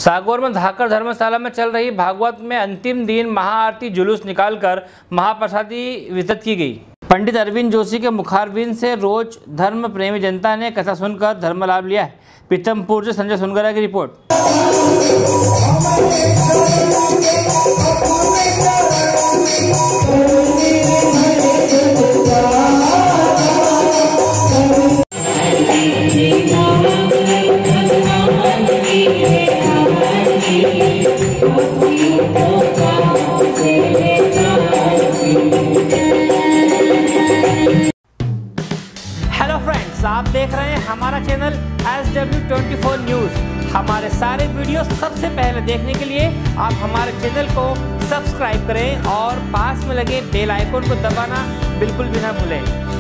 सागौर में धाकर धर्मशाला में चल रही भागवत में अंतिम दिन महाआरती जुलूस निकालकर महाप्रसादी वितरित की गई। पंडित अरविंद जोशी के मुखारबिंद से रोज धर्म प्रेमी जनता ने कथा सुनकर धर्म लाभ लिया है। पीतमपुर से संजय सुनगरा की रिपोर्ट। हेलो फ्रेंड्स, आप देख रहे हैं हमारा चैनल SW24 न्यूज़। हमारे सारे वीडियो सबसे पहले देखने के लिए आप हमारे चैनल को सब्सक्राइब करें और पास में लगे बेल आइकन को दबाना बिल्कुल भी ना भूलें।